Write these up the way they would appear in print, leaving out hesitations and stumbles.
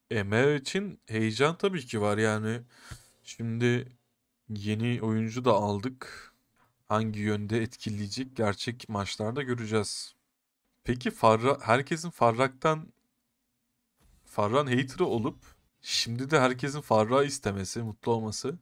Emre için heyecan tabii ki var yani. Şimdi yeni oyuncu da aldık. Hangi yönde etkileyecek gerçek maçlarda göreceğiz. Peki herkesin Farrak'ın hater'ı olup şimdi de herkesin Farrak'ı istemesi, mutlu olması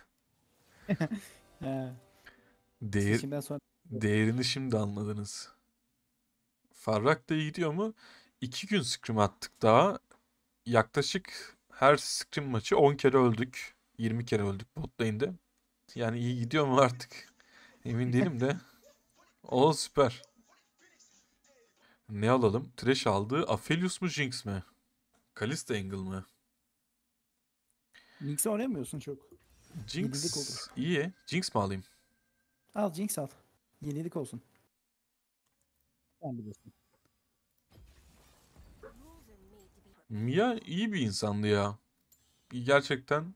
He, değer, seçimden sonra değerini şimdi anladınız. Farrak da iyi gidiyor mu? 2 gün scrim attık daha. Yaklaşık her scrim maçı 10 kere öldük. 20 kere öldük bot lane'de. Yani iyi gidiyor mu artık? Emin değilim de. O süper. Ne alalım? Thresh aldı. Aphelios mu Jinx mi? Kalista Angle mı? Jinx'i oynamıyorsun çok. Yenilik olur. Jinx iyi. Jinx mi alayım? Al Jinx al. Yenilik olsun. Sen bilirsin. Mia iyi bir insandı ya. Gerçekten.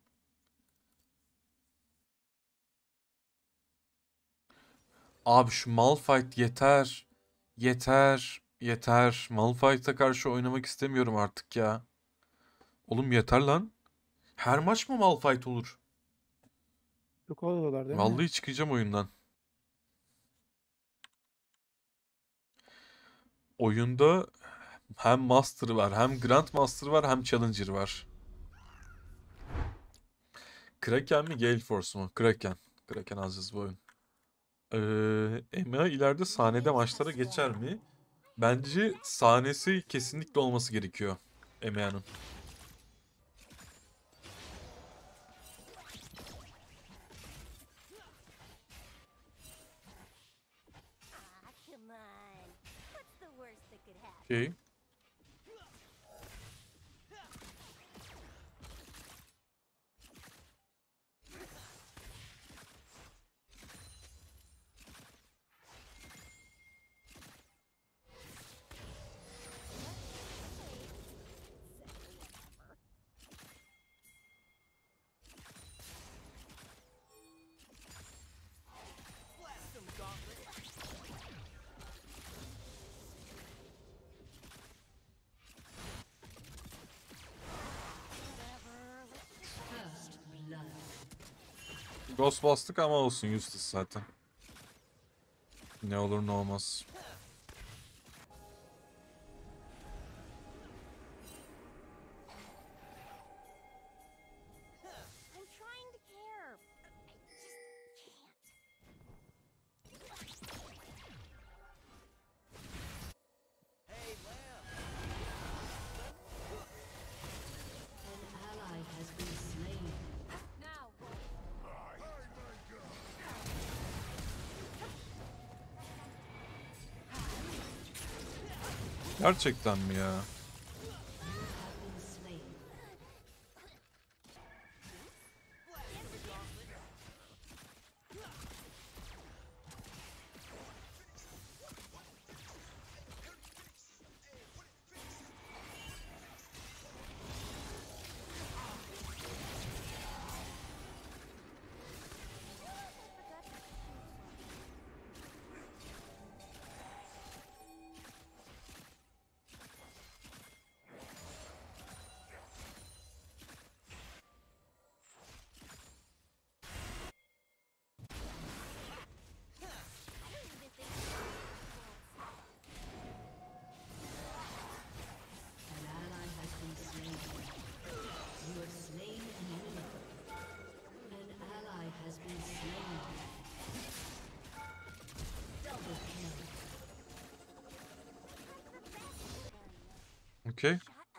Abi şu Malphite yeter. Yeter. Yeter. Malphite'a karşı oynamak istemiyorum artık ya. Oğlum yeter lan. Her maç mı Malphite olur? Çok oluyorlar değil mi? Vallahi çıkacağım oyundan. Oyunda hem Master var, hem Grandmaster var, hem Challenger var. Kraken mi Gale Force mu? Kraken. Kraken alacağız bu oyun. Emma ileride sahnede maçlara geçer mi? Bence sahnesi kesinlikle olması gerekiyor. Emma'nın. Okey. Ghost bastık ama olsun useless zaten. Ne olur ne olmaz. Gerçekten mi ya? Okey.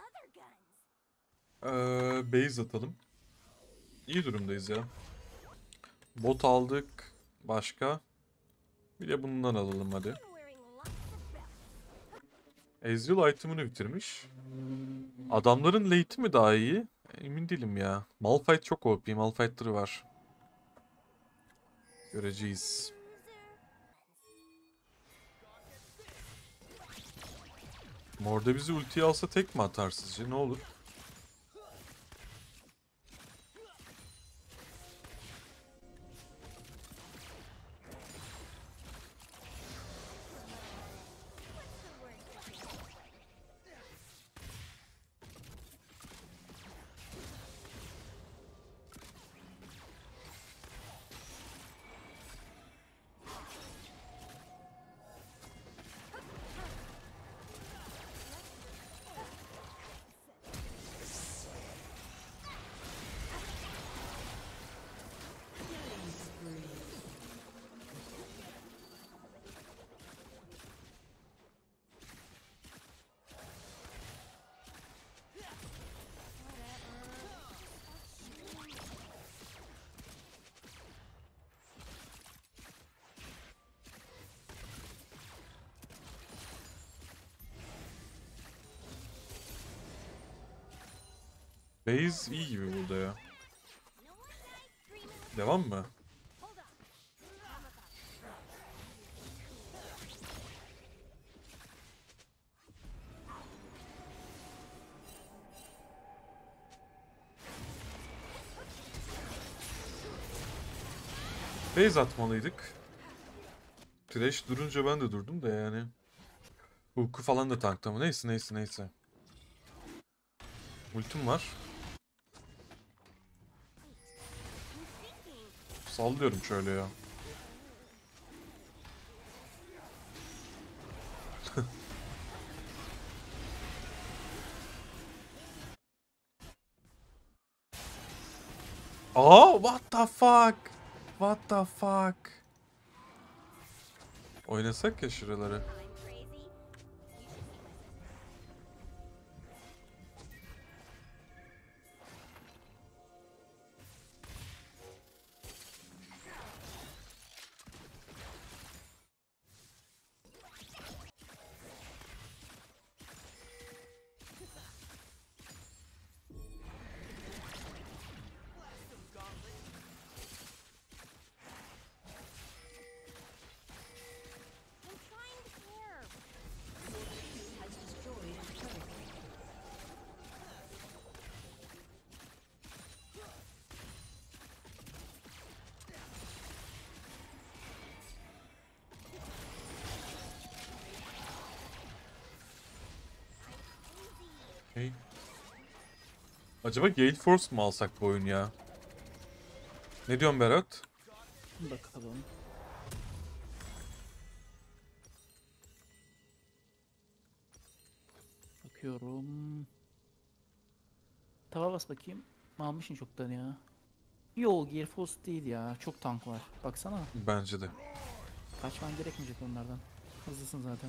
Base atalım. İyi durumdayız ya. Bot aldık. Başka? Bir de bundan alalım hadi. Ezreal item'ını bitirmiş. Adamların late'i mi daha iyi? Emin değilim ya. Malphite çok OP. Malphite'ları var. Göreceğiz. Morda bizi ultiye alsa tek mi atar sizce? Ne olur? Base iyi gibi burada ya. Devam mı? Base atmalıydık. Thresh durunca ben de durdum da yani. Hook'u falan da tankta mı? Neyse neyse neyse. Ultim var. Sallıyorum şöyle ya. Aa, what the fuck? What the fuck? Oynasak ya şuraları. Hey. Acaba Gale Force mu alsak bu oyun ya? Ne diyorsun Berat? Bakalım. Bakıyorum. Tava bas bakayım. Almışsın çoktan ya. Yo, Gear Force değil ya. Çok tank var. Baksana. Bence de. Kaçman gerekmeyecek onlardan. Hızlısın zaten.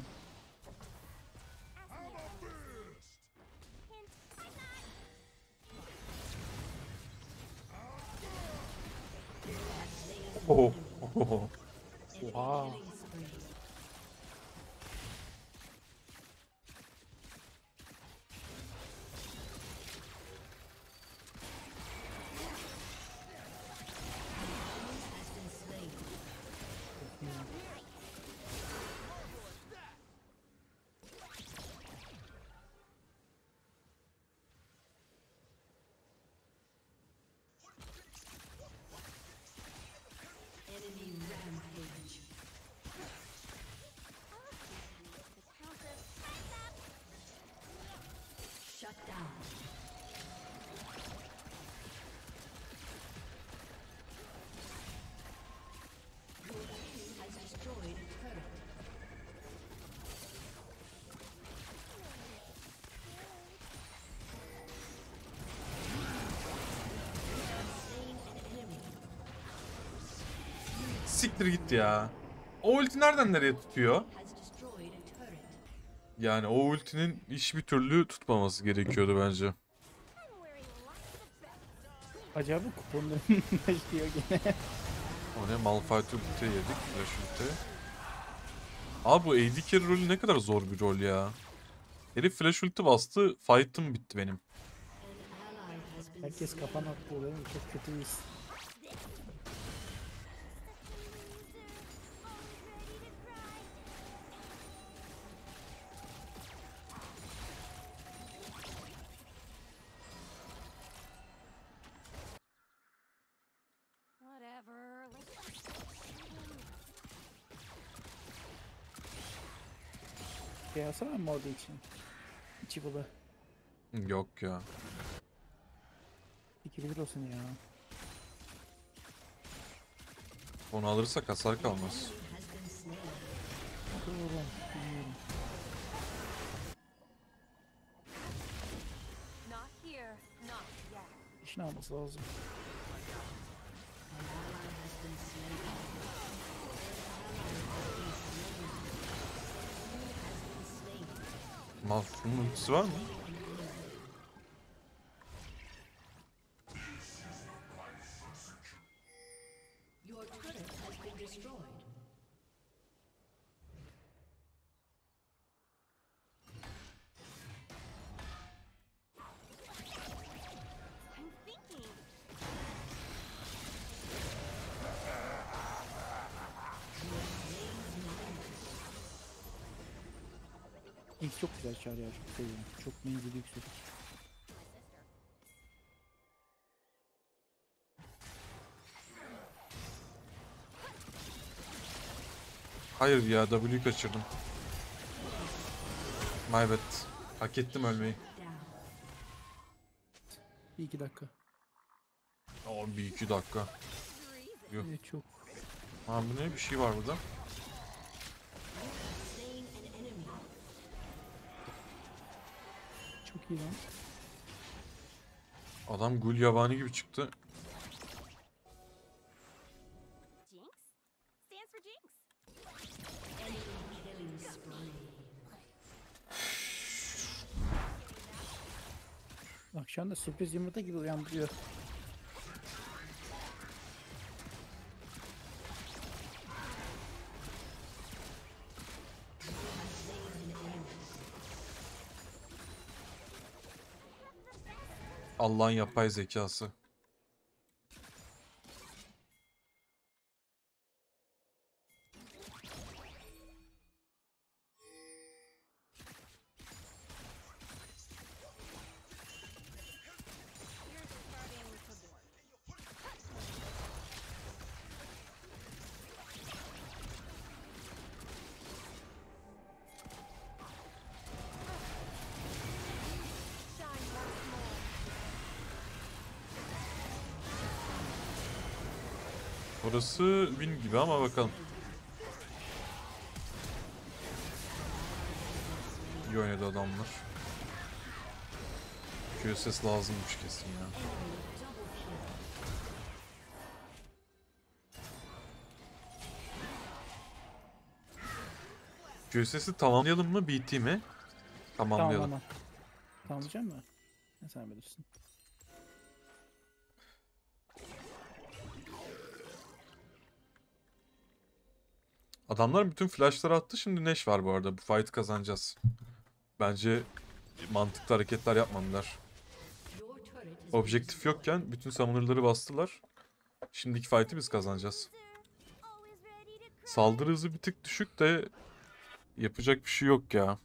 Oh, oh. Oha. Siktir git ya. O ulti nereden nereye tutuyor? Yani o ultinin hiçbir türlü tutmaması gerekiyordu bence. Acaba kuponların başlıyor gene. O ne? Malphite ulti yedik. Flash ulti. Abi bu AD carry rolü ne kadar zor bir rol ya. Herif flash ulti bastı. Fight'ım bitti benim. Herkes kapan attı değil mi? Çok kötüyüz. Whatever. Şey alsana mı orada için? İçi bula. Yok ya. 2 olsun ya. Onu alırsak hasar kalmaz. Doğru. Bilmiyorum. Not here. Not yet. İşini alması lazım. Mahsun'un ultisi var mı? Jinx çok güzel çağır ya. Çok seviyorum. Çok menzili yüksek. Hayır ya, W kaçırdım. My bad. Hak ettim ölmeyi. Bir iki dakika. Oh, bir iki dakika. Yok. Evet çok. Ha, bu ne? Bir şey var burada. Çok iyi lan. Adam gul yabani gibi çıktı. Jinx stands for Jinx. Bak şu anda sürpriz yumurta gibi uyandırıyor. Allah'ın yapay zekası. Yours is starting to board. Shine once more. Orası win gibi ama bakalım. İyi oynadı adamlar. QSS lazımmış kesin ya. QSS'i tamamlayalım mı, BT mi? Tamam Tamamlayalım. tamam. Tamamlayacak mı? Ne sen bilirsin. Adamlar bütün flashları attı. Şimdi Neş var bu arada. Bu fight'ı kazanacağız. Bence mantıklı hareketler yapmadılar. Objektif yokken bütün summoner'ları bastılar. Şimdiki fight'ı biz kazanacağız. Always ready to cry. Saldırı hızı bir tık düşük de yapacak bir şey yok ya.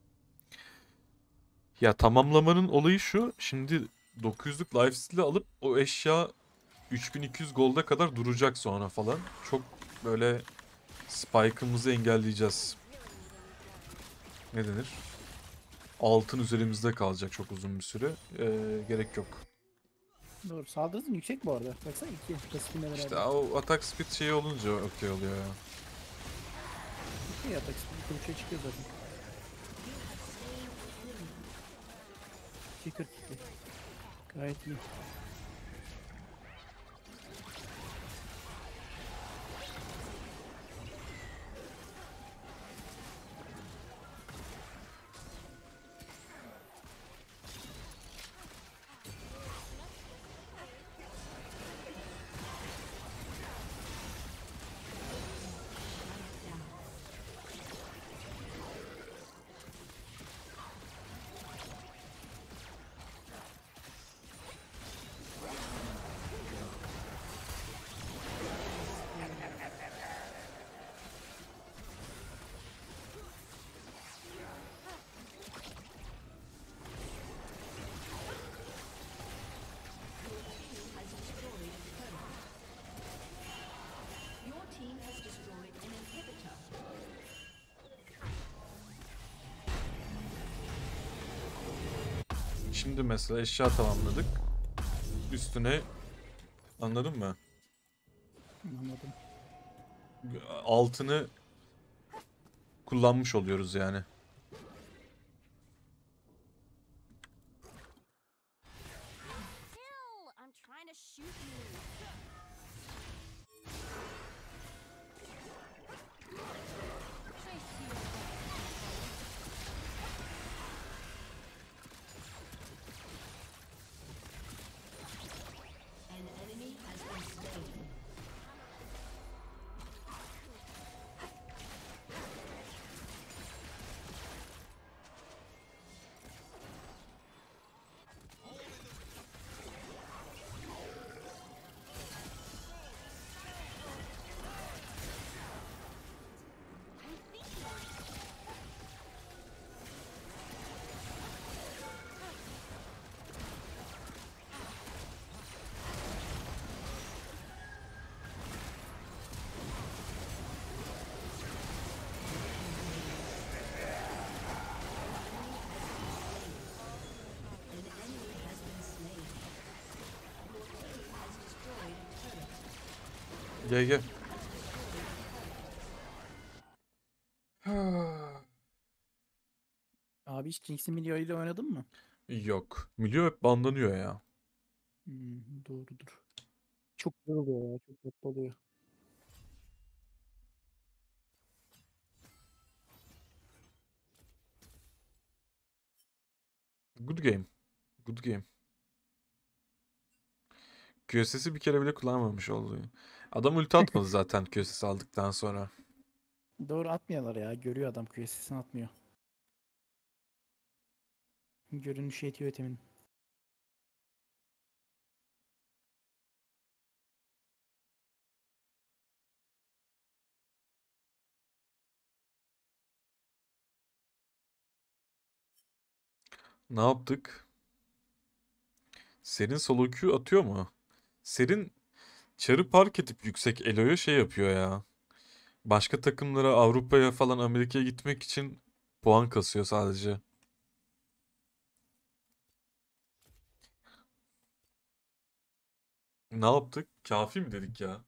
Ya tamamlamanın olayı şu. Şimdi 900'lük lifesteal'i alıp o eşya 3200 gold'a kadar duracak sonra falan. Çok böyle spike'ımızı engelleyeceğiz. Ne denir? Altın üzerimizde kalacak çok uzun bir süre. Gerek yok. Doğru. Saldırı hızın yüksek bu arada. Baksana 2 pasifinde beraber. İşte o atak speed şeyi olunca okey oluyor ya. İyi atak speed 2.5'e çıkıyor zaten. 2.42. Gayet iyi. Şimdi mesela eşya tamamladık. Üstüne anladın mı? Anladım. Altını kullanmış oluyoruz yani. Kill! I'm trying to shoot you. Chase you. Gel gel. Abi hiç Jinx'in Milio ile oynadın mı? Yok. Milyo hep banlanıyor ya. Doğrudur. Çok güzel oluyor ya. Çok tatlı oluyor. Good game. Good game. QSS'i bir kere bile kullanmamış oldu. Adam ulti atmadı zaten QSS aldıktan sonra. Doğru atmıyorlar ya. Görüyor adam QSS'ini atmıyor. Görünüşü yetiyor itemin. Ne yaptık? Serin solo Q atıyor mu? Serin çarı park edip yüksek elo'ya şey yapıyor ya. Başka takımlara Avrupa'ya falan Amerika'ya gitmek için puan kasıyor sadece. Ne yaptık? Kafi mi dedik ya?